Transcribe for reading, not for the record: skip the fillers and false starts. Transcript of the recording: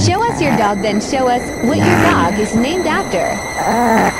Show us your dog, then show us what your dog is named after.